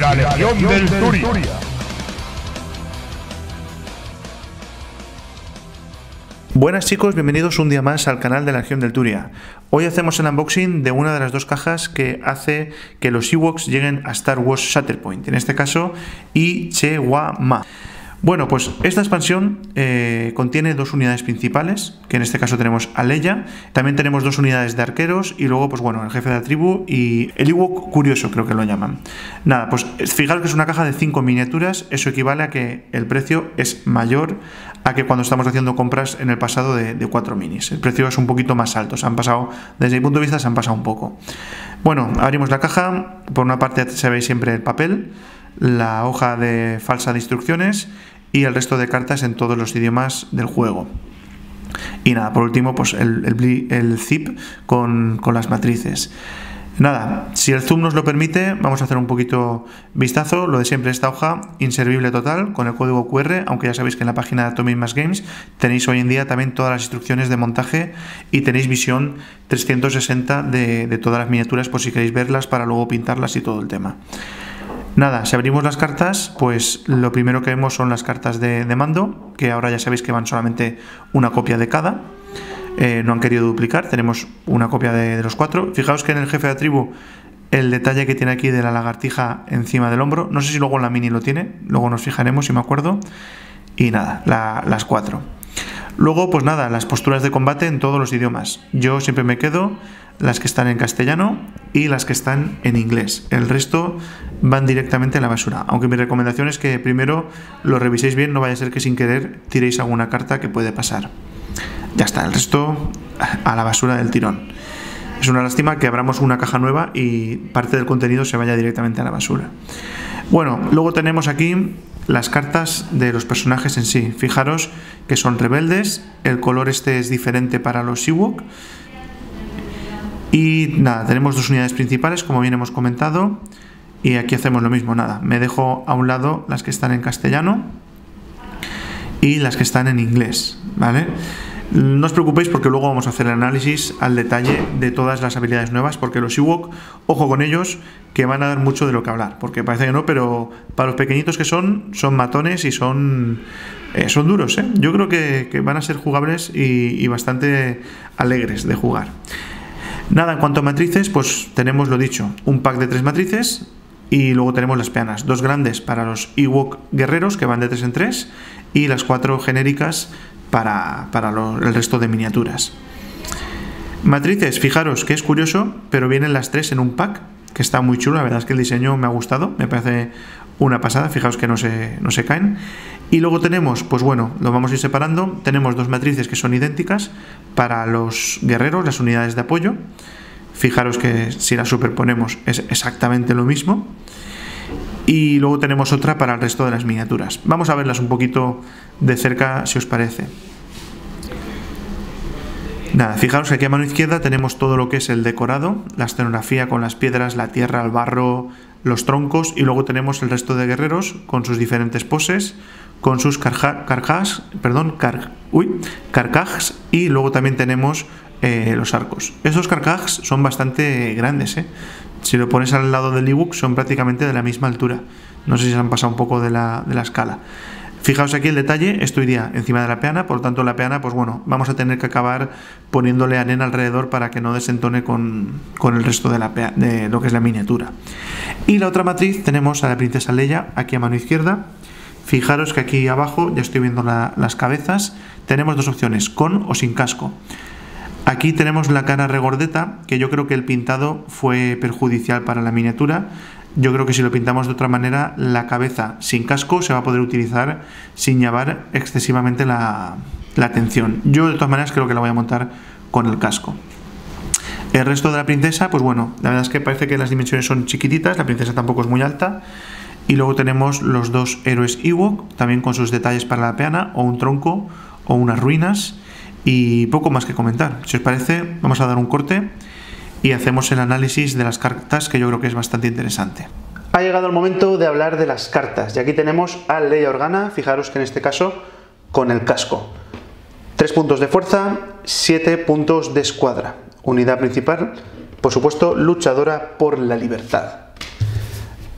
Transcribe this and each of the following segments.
La Legión del Turia. Buenas chicos, bienvenidos un día más al canal de la Legión del Turia. Hoy hacemos el unboxing de una de las dos cajas que hace que los Ewoks lleguen a Star Wars Shatterpoint, en este caso Ichewama. Bueno, pues esta expansión contiene dos unidades principales, que en este caso tenemos a Leia, también tenemos dos unidades de arqueros y luego, pues bueno, el jefe de la tribu y el Ewok curioso, creo que lo llaman. Nada, pues fijaros que es una caja de 5 miniaturas, eso equivale a que el precio es mayor a que cuando estamos haciendo compras en el pasado de 4 minis. El precio es un poquito más alto, se han pasado, desde mi punto de vista, se han pasado un poco. Bueno, abrimos la caja, por una parte se ve siempre el papel, la hoja de falsa de instrucciones y el resto de cartas en todos los idiomas del juego. Y nada, por último, pues el zip con las matrices. Nada, si el zoom nos lo permite, vamos a hacer un poquito vistazo. Lo de siempre, esta hoja inservible total con el código QR, aunque ya sabéis que en la página de Atomic Mass Games tenéis hoy en día también todas las instrucciones de montaje y tenéis visión 360 de todas las miniaturas por si queréis verlas para luego pintarlas y todo el tema. Nada, si abrimos las cartas, pues lo primero que vemos son las cartas de mando, que ahora ya sabéis que van solamente una copia de cada. No han querido duplicar, tenemos una copia de los 4. Fijaos que en el jefe de la tribu, el detalle que tiene aquí de la lagartija encima del hombro, no sé si luego en la mini lo tiene, luego nos fijaremos si me acuerdo. Y nada, las 4. Luego, pues nada, las posturas de combate en todos los idiomas. Yo siempre me quedo las que están en castellano y las que están en inglés. El resto van directamente a la basura. Aunque mi recomendación es que primero lo reviséis bien, no vaya a ser que sin querer tiréis alguna carta que puede pasar. Ya está, el resto a la basura del tirón. Es una lástima que abramos una caja nueva y parte del contenido se vaya directamente a la basura. Bueno, luego tenemos aquí las cartas de los personajes en sí. Fijaros que son rebeldes, el color este es diferente para los Ewok. Y nada, tenemos dos unidades principales, como bien hemos comentado. Y aquí hacemos lo mismo, nada. Me dejo a un lado las que están en castellano y las que están en inglés, ¿vale? No os preocupéis porque luego vamos a hacer el análisis al detalle de todas las habilidades nuevas, porque los Ewok, ojo con ellos, que van a dar mucho de lo que hablar, porque parece que no, pero para los pequeñitos que son matones y son duros, ¿eh? Yo creo que van a ser jugables y bastante alegres de jugar. Nada, en cuanto a matrices, pues tenemos lo dicho, un pack de 3 matrices y luego tenemos las peanas, 2 grandes para los Ewok guerreros que van de 3 en 3 y las 4 genéricas para el resto de miniaturas. Matrices, fijaros que es curioso, pero vienen las 3 en un pack, que está muy chulo, la verdad es que el diseño me ha gustado, me parece una pasada, fijaos que no se caen. Y luego tenemos, pues bueno, lo vamos a ir separando, tenemos 2 matrices que son idénticas para los guerreros, las unidades de apoyo. Fijaros que si las superponemos es exactamente lo mismo. Y luego tenemos otra para el resto de las miniaturas. Vamos a verlas un poquito de cerca, si os parece. Nada, fijaros que aquí a mano izquierda tenemos todo lo que es el decorado, la escenografía con las piedras, la tierra, el barro, los troncos, y luego tenemos el resto de guerreros con sus diferentes poses, con sus carcajes, y luego también tenemos los arcos. Estos carcajes son bastante grandes, ¿eh? Si lo pones al lado del Ewok son prácticamente de la misma altura. No sé si se han pasado un poco de la escala. Fijaos aquí el detalle, esto iría encima de la peana, por lo tanto la peana, pues bueno, vamos a tener que acabar poniéndole arena alrededor para que no desentone con el resto de lo que es la miniatura. Y la otra matriz tenemos a la princesa Leia aquí a mano izquierda. Fijaros que aquí abajo, ya estoy viendo las cabezas, tenemos dos opciones, con o sin casco. Aquí tenemos la cara regordeta, que yo creo que el pintado fue perjudicial para la miniatura. Yo creo que si lo pintamos de otra manera, la cabeza sin casco se va a poder utilizar sin llamar excesivamente la atención. Yo de todas maneras creo que la voy a montar con el casco. El resto de la princesa, pues bueno, la verdad es que parece que las dimensiones son chiquititas, la princesa tampoco es muy alta. Y luego tenemos los 2 héroes Ewok, también con sus detalles para la peana, o un tronco, o unas ruinas. Y poco más que comentar. Si os parece, vamos a dar un corte y hacemos el análisis de las cartas, que yo creo que es bastante interesante. Ha llegado el momento de hablar de las cartas, y aquí tenemos a Leia Organa, fijaros que en este caso con el casco. 3 puntos de fuerza, 7 puntos de escuadra. Unidad principal, por supuesto, luchadora por la libertad.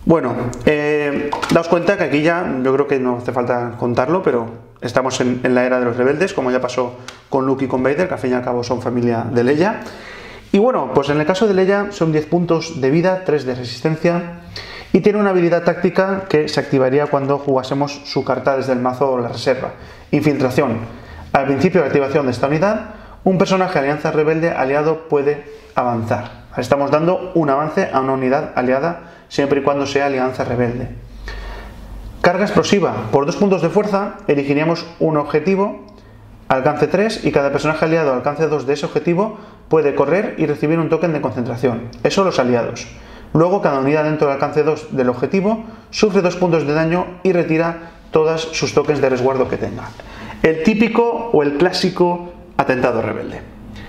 Bueno, daos cuenta que aquí ya, yo creo que no hace falta contarlo, pero estamos en la era de los rebeldes, como ya pasó con Luke y con Vader, que al fin y al cabo son familia de Leia. Y bueno, pues en el caso de Leia son 10 puntos de vida, 3 de resistencia, y tiene una habilidad táctica que se activaría cuando jugásemos su carta desde el mazo o la reserva. Infiltración. Al principio de la activación de esta unidad, un personaje de Alianza Rebelde aliado puede avanzar. Estamos dando un avance a una unidad aliada siempre y cuando sea Alianza Rebelde. Carga explosiva. Por 2 puntos de fuerza elegiríamos un objetivo, alcance 3, y cada personaje aliado alcance 2 de ese objetivo puede correr y recibir un token de concentración. Eso los aliados. Luego cada unidad dentro del alcance 2 del objetivo sufre 2 puntos de daño y retira todos sus tokens de resguardo que tenga. El típico o el clásico atentado rebelde.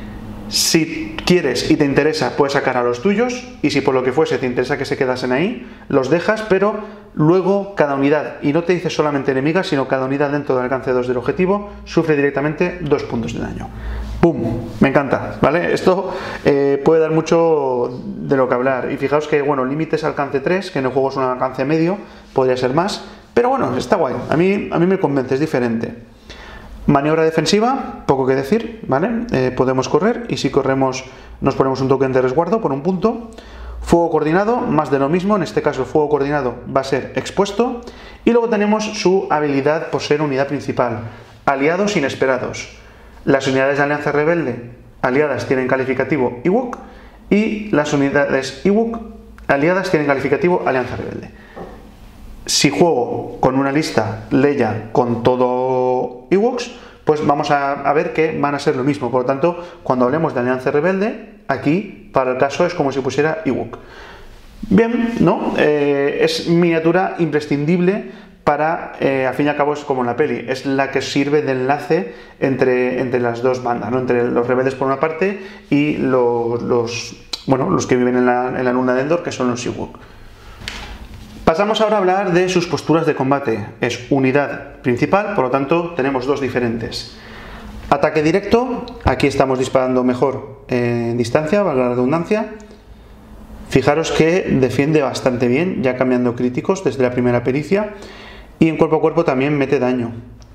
Si quieres y te interesa, puedes sacar a los tuyos, y si por lo que fuese te interesa que se quedasen ahí, los dejas, pero luego cada unidad, y no te dice solamente enemigas, sino cada unidad dentro del alcance 2 del objetivo, sufre directamente 2 puntos de daño. ¡Pum! Me encanta, ¿vale? Esto puede dar mucho de lo que hablar. Y fijaos que, bueno, límites alcance 3, que en el juego es un alcance medio, podría ser más, pero bueno, está guay. A mí me convence, es diferente. Maniobra defensiva, poco que decir, ¿vale? Podemos correr, y si corremos nos ponemos un token de resguardo por un punto. Fuego coordinado, más de lo mismo, en este caso el fuego coordinado va a ser expuesto. Y luego tenemos su habilidad por ser unidad principal, aliados inesperados. Las unidades de Alianza Rebelde aliadas tienen calificativo Ewok, y las unidades Ewok aliadas tienen calificativo Alianza Rebelde. Si juego con una lista Leia con todo Ewoks, pues vamos a ver que van a ser lo mismo. Por lo tanto, cuando hablemos de Alianza Rebelde, aquí, para el caso, es como si pusiera Ewok. Bien, ¿no? Es miniatura imprescindible para, al fin y al cabo, es como en la peli, es la que sirve de enlace entre las dos bandas, ¿no? Entre los rebeldes por una parte y los que viven en la luna de Endor, que son los Ewok. Pasamos ahora a hablar de sus posturas de combate. Es unidad principal, por lo tanto tenemos dos diferentes. Ataque directo, aquí estamos disparando mejor en distancia, valga la redundancia. Fijaros que defiende bastante bien, ya cambiando críticos desde la primera pericia, y en cuerpo a cuerpo también mete daño.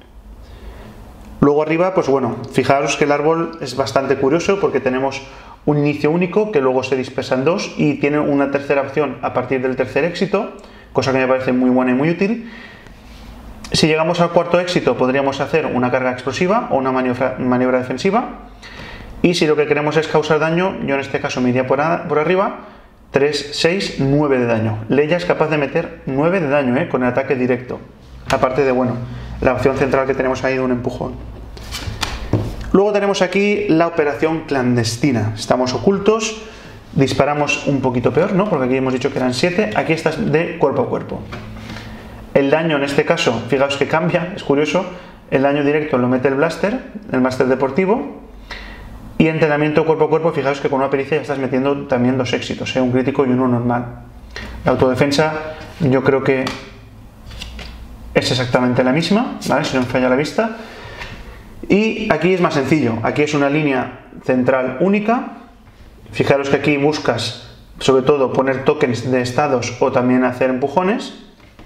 Luego arriba, pues bueno, fijaros que el árbol es bastante curioso porque tenemos un inicio único que luego se dispersa en dos y tiene una tercera opción a partir del tercer éxito, cosa que me parece muy buena y muy útil. Si llegamos al cuarto éxito podríamos hacer una carga explosiva o una maniobra defensiva, y si lo que queremos es causar daño, yo en este caso me iría por arriba, 3, 6, 9 de daño. Leia es capaz de meter 9 de daño con el ataque directo, aparte de, bueno, la opción central que tenemos ahí de un empujón. Luego tenemos aquí la operación clandestina. Estamos ocultos, disparamos un poquito peor, ¿no? Porque aquí hemos dicho que eran 7, aquí está de cuerpo a cuerpo. El daño en este caso, fijaos que cambia, es curioso, el daño directo lo mete el blaster deportivo, y entrenamiento cuerpo a cuerpo, fijaos que con una pericia ya estás metiendo también dos éxitos, un crítico y uno normal. La autodefensa yo creo que es exactamente la misma, ¿vale? Si no me falla la vista. Y aquí es más sencillo, aquí es una línea central única. Fijaros que aquí buscas sobre todo poner tokens de estados o también hacer empujones.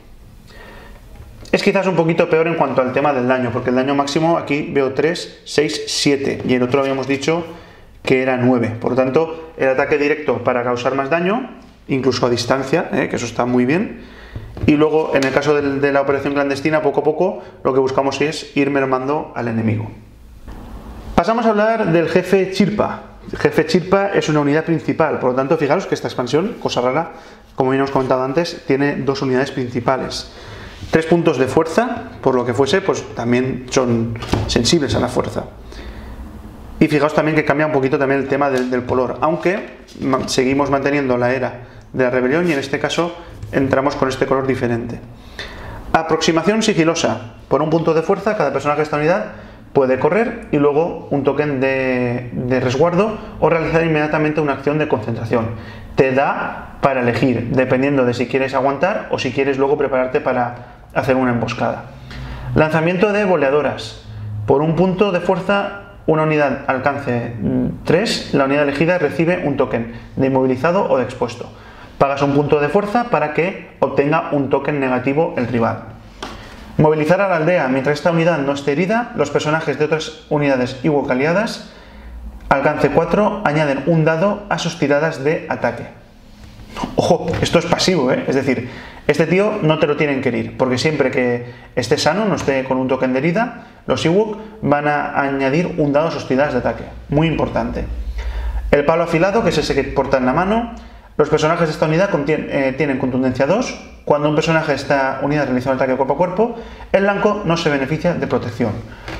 Es quizás un poquito peor en cuanto al tema del daño, porque el daño máximo aquí veo 3, 6, 7 y el otro habíamos dicho que era 9. Por lo tanto, el ataque directo para causar más daño, incluso a distancia, que eso está muy bien. Y luego, en el caso de la operación clandestina, poco a poco, lo que buscamos es ir mermando al enemigo. Pasamos a hablar del jefe Chirpa. El jefe Chirpa es una unidad principal, por lo tanto, fijaros que esta expansión, cosa rara, como ya hemos comentado antes, tiene dos unidades principales. 3 puntos de fuerza, por lo que fuese, pues también son sensibles a la fuerza. Y fijaos también que cambia un poquito también el tema del color, aunque seguimos manteniendo la era de la rebelión y en este caso entramos con este color diferente. Aproximación sigilosa. Por un punto de fuerza, cada personaje de esta unidad puede correr y luego un token de resguardo o realizar inmediatamente una acción de concentración. Te da para elegir, dependiendo de si quieres aguantar o si quieres luego prepararte para hacer una emboscada. Lanzamiento de boleadoras. Por un punto de fuerza, una unidad alcance 3, la unidad elegida recibe un token de inmovilizado o de expuesto. Pagas un punto de fuerza para que obtenga un token negativo el rival. Movilizar a la aldea. Mientras esta unidad no esté herida, los personajes de otras unidades Ewok aliadas, alcance 4, añaden un dado a sus tiradas de ataque. Ojo, esto es pasivo, ¿eh? Es decir, este tío no te lo tienen que herir, porque siempre que esté sano, no esté con un token de herida, los Ewok van a añadir un dado a sus tiradas de ataque. Muy importante. El palo afilado, que es ese que porta en la mano. Los personajes de esta unidad tienen contundencia 2. Cuando un personaje de esta unidad realiza un ataque cuerpo a cuerpo, el blanco no se beneficia de protección.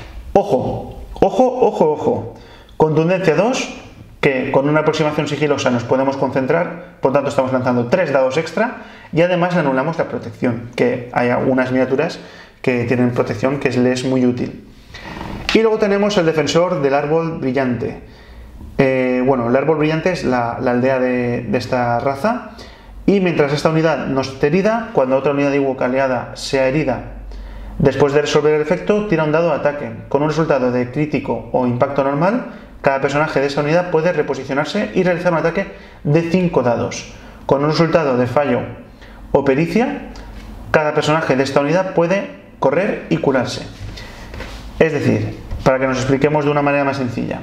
Ojo, ojo, ojo, ojo. Contundencia 2, que con una aproximación sigilosa nos podemos concentrar, por tanto estamos lanzando 3 dados extra y además anulamos la protección, que hay algunas miniaturas que tienen protección que les es muy útil. Y luego tenemos el defensor del árbol brillante. Bueno, el árbol brillante es la aldea de esta raza, y mientras esta unidad no esté herida, cuando otra unidad de Ewok aliada sea herida, después de resolver el efecto, tira un dado de ataque. Con un resultado de crítico o impacto normal, cada personaje de esa unidad puede reposicionarse y realizar un ataque de 5 dados. Con un resultado de fallo o pericia, cada personaje de esta unidad puede correr y curarse. Es decir, para que nos expliquemos de una manera más sencilla,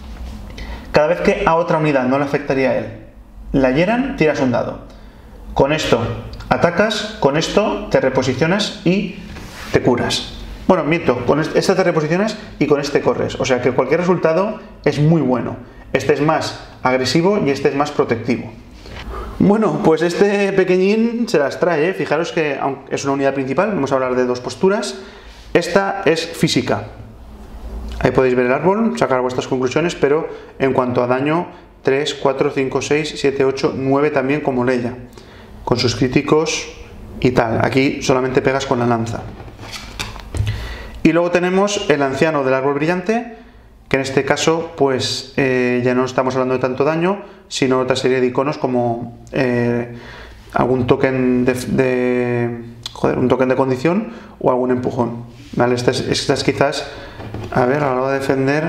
cada vez que a otra unidad no le afectaría a él, la hieran, tiras un dado. Con esto atacas, con esto te reposicionas y te curas. Bueno, miento, con este te reposicionas y con este corres. O sea que cualquier resultado es muy bueno. Este es más agresivo y este es más protectivo. Bueno, pues este pequeñín se las trae, ¿eh? Fijaros que aunque es una unidad principal, vamos a hablar de dos posturas. Esta es física. Ahí podéis ver el árbol, sacar vuestras conclusiones, pero en cuanto a daño, 3, 4, 5, 6, 7, 8, 9 también como Leia, con sus críticos y tal. Aquí solamente pegas con la lanza. Y luego tenemos el anciano del árbol brillante, que en este caso pues ya no estamos hablando de tanto daño, sino otra serie de iconos como algún token un token de condición o algún empujón, ¿vale? Estas quizás, a ver, a la hora de defender,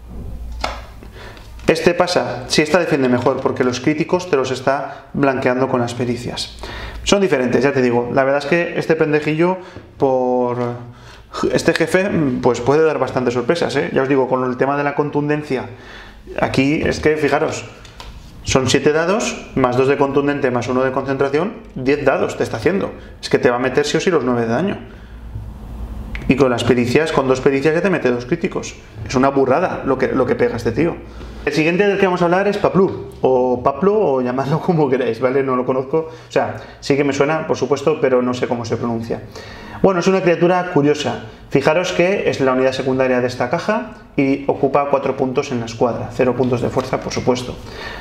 este pasa, si esta defiende mejor, porque los críticos te los está blanqueando con las pericias. Son diferentes, ya te digo. La verdad es que este pendejillo, por este jefe, pues puede dar bastantes sorpresas, ¿eh? Ya os digo, con el tema de la contundencia, aquí es que, fijaros, son 7 dados, más 2 de contundente, más 1 de concentración, 10 dados te está haciendo. Es que te va a meter sí o sí los 9 de daño. Y con las pericias, con 2 pericias ya te mete 2 críticos. Es una burrada lo que pega este tío. El siguiente del que vamos a hablar es Paplu, o Paplo, o llamadlo como queráis, ¿vale? No lo conozco, o sea, sí que me suena, por supuesto, pero no sé cómo se pronuncia. Bueno, es una criatura curiosa. Fijaros que es la unidad secundaria de esta caja y ocupa 4 puntos en la escuadra, 0 puntos de fuerza, por supuesto.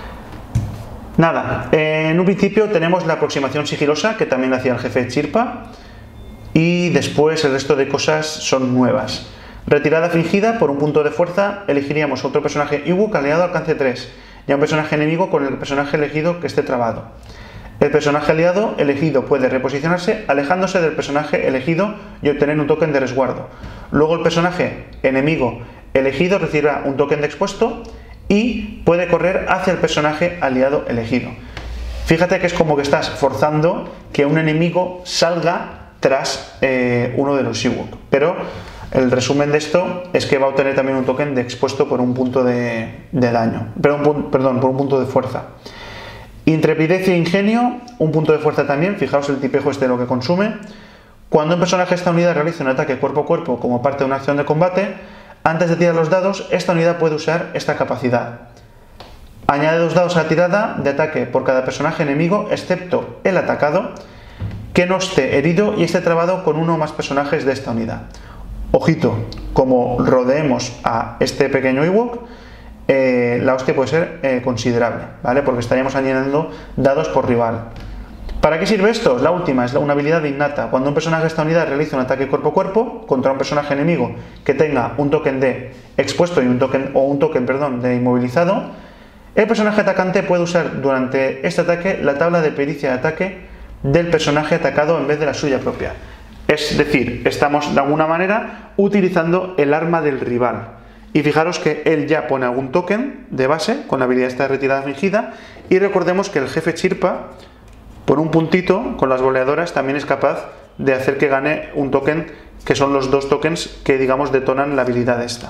Nada, en un principio tenemos la aproximación sigilosa, que también la hacía el jefe Chirpa, y después el resto de cosas son nuevas. Retirada fingida, por un punto de fuerza, elegiríamos otro personaje Ewok aliado alcance 3, y a un personaje enemigo con el personaje elegido que esté trabado. El personaje aliado elegido puede reposicionarse alejándose del personaje elegido y obtener un token de resguardo. Luego el personaje enemigo elegido recibirá un token de expuesto y puede correr hacia el personaje aliado elegido. Fíjate que es como que estás forzando que un enemigo salga tras uno de los Ewok, pero el resumen de esto es que va a obtener también un token de expuesto por un punto de daño, perdón, por un punto de fuerza. Intrepidez e ingenio, un punto de fuerza también. Fijaos el tipejo este de lo que consume. Cuando un personaje de esta unidad realiza un ataque cuerpo a cuerpo como parte de una acción de combate, antes de tirar los dados, esta unidad puede usar esta capacidad. Añade 2 dados a la tirada de ataque por cada personaje enemigo, excepto el atacado, que no esté herido y esté trabado con uno o más personajes de esta unidad. Ojito, como rodeemos a este pequeño Ewok, la hostia puede ser considerable, ¿vale? Porque estaríamos añadiendo dados por rival. ¿Para qué sirve esto? La última es una habilidad innata. Cuando un personaje de esta unidad realiza un ataque cuerpo a cuerpo contra un personaje enemigo que tenga un token de expuesto y un token de inmovilizado, el personaje atacante puede usar durante este ataque la tabla de pericia de ataque del personaje atacado en vez de la suya propia. Es decir, estamos de alguna manera utilizando el arma del rival. Y fijaros que él ya pone algún token de base con la habilidad esta de retirada fingida. Y recordemos que el jefe Chirpa por un puntito con las boleadoras también es capaz de hacer que gane un token, que son los 2 tokens que digamos detonan la habilidad esta.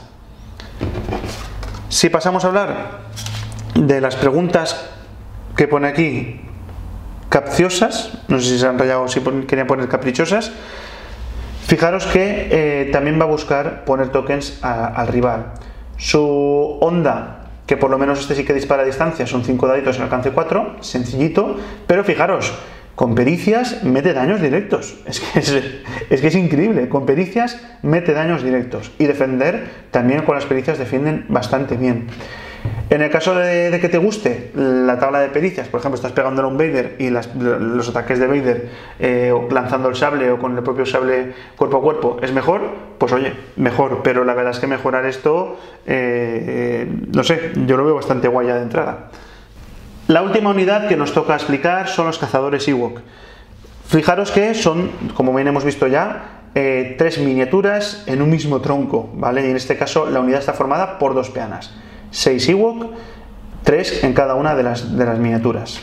Si pasamos a hablar de las preguntas que pone aquí capciosas, no sé si se han rayado o si querían poner caprichosas, fijaros que también va a buscar poner tokens al rival. Su onda, que por lo menos este sí que dispara a distancia, son 5 daditos en alcance 4, sencillito, pero fijaros, con pericias mete daños directos. Es que es increíble, con pericias mete daños directos. Y defender, también con las pericias defienden bastante bien. En el caso de que te guste la tabla de pericias, por ejemplo, estás pegándole a un Vader y los ataques de Vader lanzando el sable o con el propio sable cuerpo a cuerpo es mejor, pues oye, mejor, pero la verdad es que mejorar esto, no sé, yo lo veo bastante guay ya de entrada. La última unidad que nos toca explicar son los cazadores Ewok. Fijaros que son, como bien hemos visto ya, 3 miniaturas en un mismo tronco, ¿vale? Y en este caso la unidad está formada por 2 peanas. 6 Ewok, 3 en cada una de las miniaturas.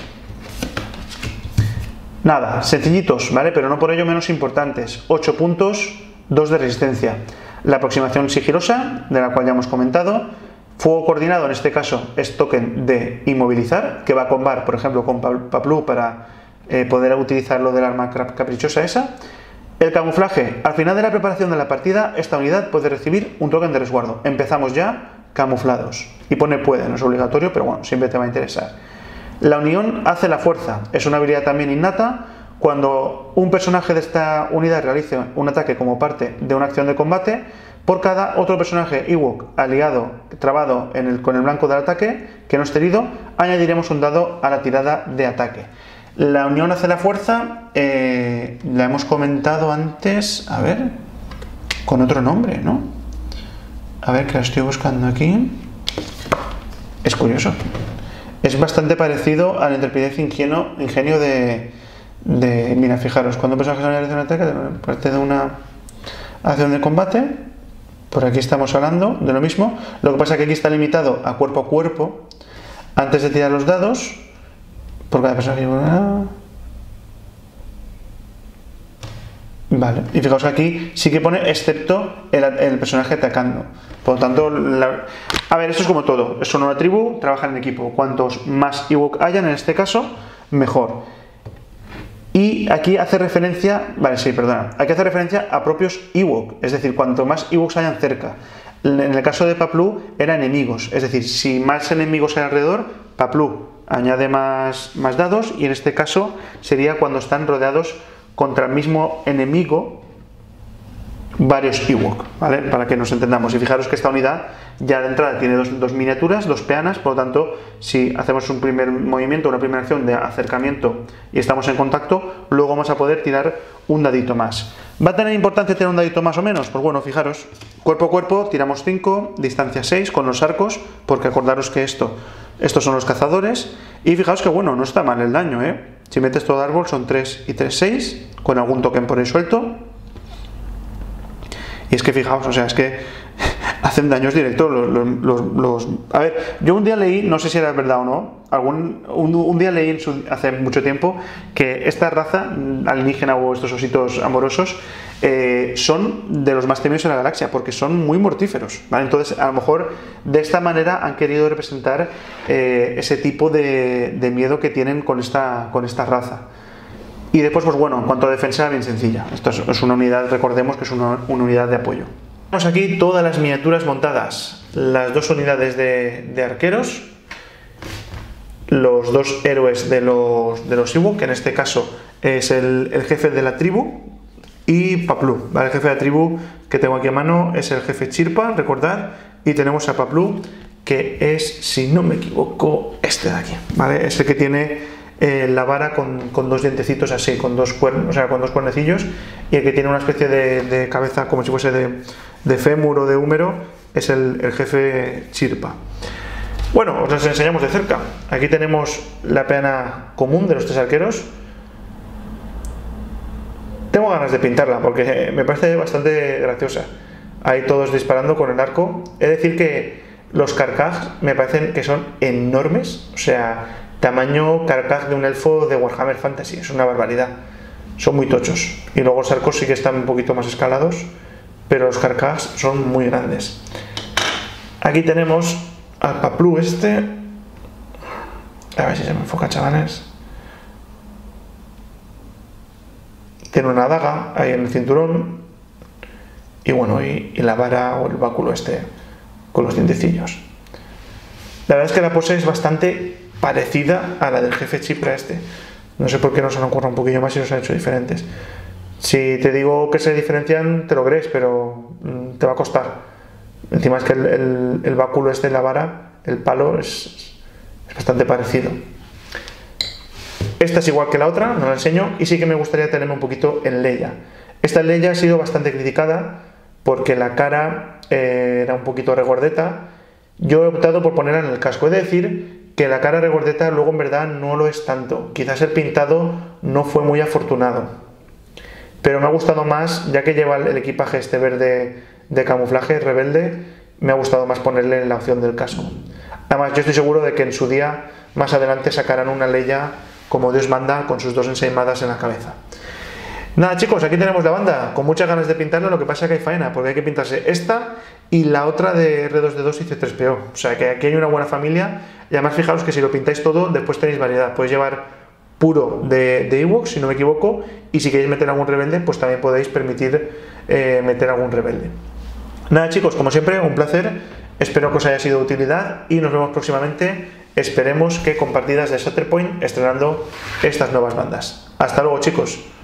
Nada, sencillitos, ¿vale? Pero no por ello menos importantes. 8 puntos, 2 de resistencia. La aproximación sigilosa, de la cual ya hemos comentado. Fuego coordinado, en este caso, es token de inmovilizar, que va a combar, por ejemplo, con Paplú para poder utilizar lo del arma caprichosa esa. El camuflaje, al final de la preparación de la partida, esta unidad puede recibir un token de resguardo. Empezamos ya camuflados. Y pone puede, no es obligatorio, pero bueno, siempre te va a interesar. La unión hace la fuerza, es una habilidad también innata. Cuando un personaje de esta unidad realice un ataque como parte de una acción de combate, por cada otro personaje Ewok aliado, trabado con el blanco del ataque, que no esté herido, añadiremos un dado a la tirada de ataque. La unión hace la fuerza, la hemos comentado antes, a ver, con otro nombre, ¿no? A ver, que la estoy buscando aquí. Es curioso. Es bastante parecido al intrepidez ingenio de... Mira, fijaros, cuando un personaje realiza un ataque, parte de una acción de combate, por aquí estamos hablando de lo mismo. Lo que pasa es que aquí está limitado a cuerpo, antes de tirar los dados, por cada personaje. Vale, y fijaos que aquí sí que pone excepto el personaje atacando. Por lo tanto, a ver, esto es como todo. Son una tribu, trabajan en equipo. Cuantos más Ewok hayan, en este caso, mejor. Y aquí hace referencia, vale, sí, perdona, aquí hace referencia a propios Ewok, es decir, cuanto más Ewoks hayan cerca. En el caso de Paplú, era enemigos, es decir, si más enemigos hay alrededor, Paplú añade más dados, y en este caso sería cuando están rodeados contra el mismo enemigo varios Ewok, ¿vale? Para que nos entendamos. Y fijaros que esta unidad ya de entrada tiene dos miniaturas, 2 peanas, por lo tanto, si hacemos un primer movimiento, una primera acción de acercamiento y estamos en contacto, luego vamos a poder tirar un dadito más. ¿Va a tener importancia tener un dadito más o menos? Pues bueno, fijaros, cuerpo a cuerpo tiramos 5, distancia 6 con los arcos, porque acordaros que estos son los cazadores, y fijaos que bueno, no está mal el daño, ¿eh? Si metes todo árbol son 3 y 3, 6, con algún token por ahí suelto. Y es que fijaos, o sea, es que hacen daños directos A ver, yo un día leí, no sé si era verdad o no, un día leí hace mucho tiempo que esta raza alienígena o estos ositos amorosos son de los más temidos en la galaxia, porque son muy mortíferos, ¿vale? Entonces, a lo mejor de esta manera han querido representar ese tipo de miedo que tienen con esta raza. Y después, pues bueno, en cuanto a defensa, bien sencilla. Esto es una unidad, recordemos que es una unidad de apoyo. Tenemos aquí todas las miniaturas montadas. Las 2 unidades de arqueros, los 2 héroes de los Ewok, que en este caso es el jefe de la tribu, y Paplú, ¿vale? El jefe de la tribu que tengo aquí a mano es el jefe Chirpa, recordad, y tenemos a Paplú, que es, si no me equivoco, este de aquí, ¿vale? Es el que tiene la vara con 2 dientecitos así, con 2 cuernos, o sea, con 2 cuernecillos, y el que tiene una especie de cabeza como si fuese de fémur o de húmero es el jefe Chirpa. Bueno, os las enseñamos de cerca. Aquí tenemos la peana común de los 3 arqueros. Tengo ganas de pintarla porque me parece bastante graciosa. Ahí todos disparando con el arco. Es decir que los Carcaj me parecen que son enormes, o sea, tamaño carcaj de un elfo de Warhammer Fantasy, es una barbaridad, son muy tochos. Y luego los arcos sí que están un poquito más escalados, pero los carcaj son muy grandes. Aquí tenemos al Paplú este, a ver si se me enfoca, chavales. Tiene una daga ahí en el cinturón y bueno, y la vara o el báculo este con los dientecillos. La verdad es que la pose es bastante parecida a la del jefe Chipra este. No sé por qué no se han ocurrido un poquillo más y los han hecho diferentes. Si te digo que se diferencian, te lo crees, pero te va a costar. Encima es que el báculo este, la vara, el palo es bastante parecido. Esta es igual que la otra, no la enseño, y sí que me gustaría tenerme un poquito en Leia. Esta Leia ha sido bastante criticada porque la cara era un poquito regordeta. Yo he optado por ponerla en el casco. He de decir que la cara regordeta luego en verdad no lo es tanto. Quizás el pintado no fue muy afortunado. Pero me ha gustado más, ya que lleva el equipaje este verde de camuflaje rebelde, me ha gustado más ponerle la opción del casco. Además, yo estoy seguro de que en su día, más adelante, sacarán una Leia como Dios manda, con sus dos ensaimadas en la cabeza. Nada, chicos, aquí tenemos la banda, con muchas ganas de pintarla. Lo que pasa es que hay faena, porque hay que pintarse esta y la otra de R2D2 y C3PO. O sea que aquí hay una buena familia. Y además, fijaros que si lo pintáis todo, después tenéis variedad. Podéis llevar puro de Ewoks, si no me equivoco, y si queréis meter algún rebelde, pues también podéis permitir meter algún rebelde. Nada, chicos, como siempre, un placer. Espero que os haya sido de utilidad y nos vemos próximamente. Esperemos que con partidas de Shatterpoint estrenando estas nuevas bandas. Hasta luego, chicos.